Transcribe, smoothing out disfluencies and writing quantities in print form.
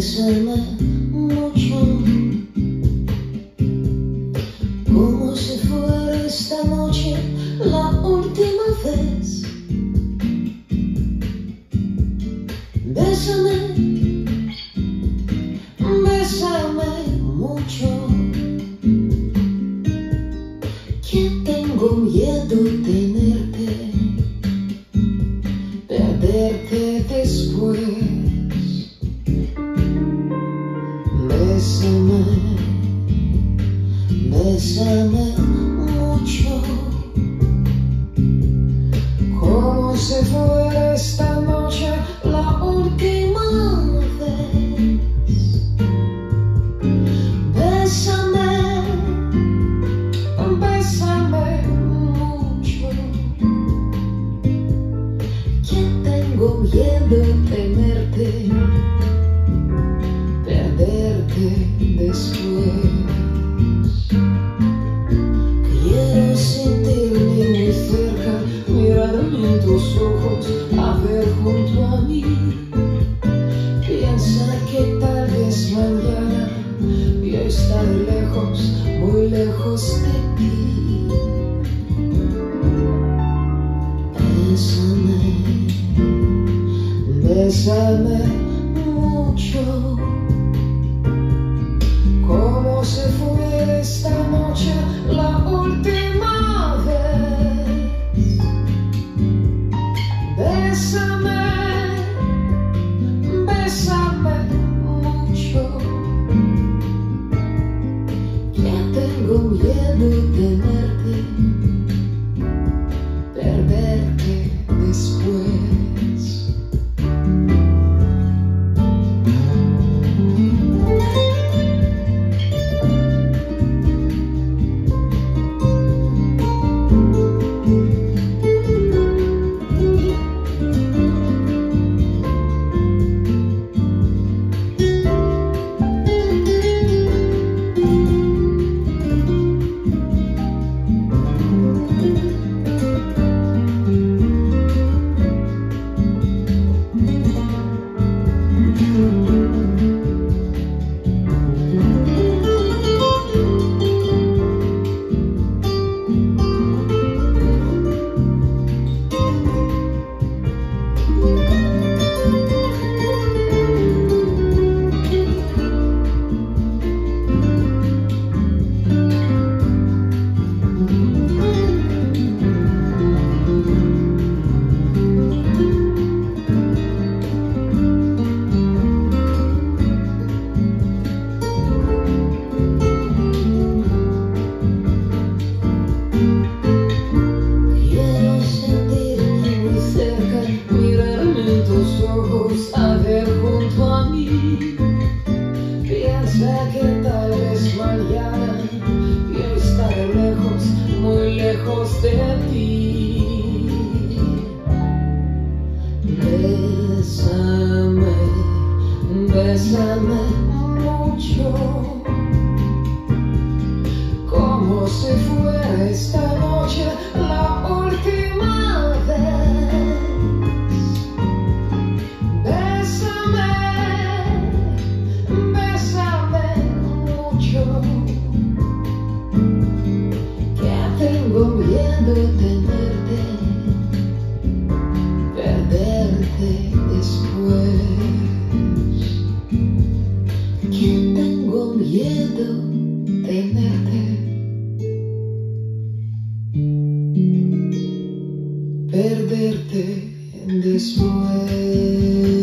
Bésame mucho, como si fuera esta noche la última vez. Bésame, bésame mucho, que tengo miedo tenerte, perderte después. Bésame, bésame mucho, como si fuera esta noche la última vez. Bésame, bésame mucho, que tengo miedo tenerte, perderte después. Quiero sentirme muy cerca, mirarme en tus ojos, a ver junto a mí. Piensa que tal vez mañana yo estaré lejos, muy lejos de ti. Bésame, bésame mucho, como si fuera esta noche la última vez. Bésame, bésame mucho, que tengo miedo tenerte, perderte después. A ver junto a mí, piensa que tal vez mañana yo estaré lejos, muy lejos de ti. Bésame, bésame mucho, como si fuera esta noche la última vez. Tengo miedo tenerte, perderte después. Que tengo miedo tenerte, perderte después.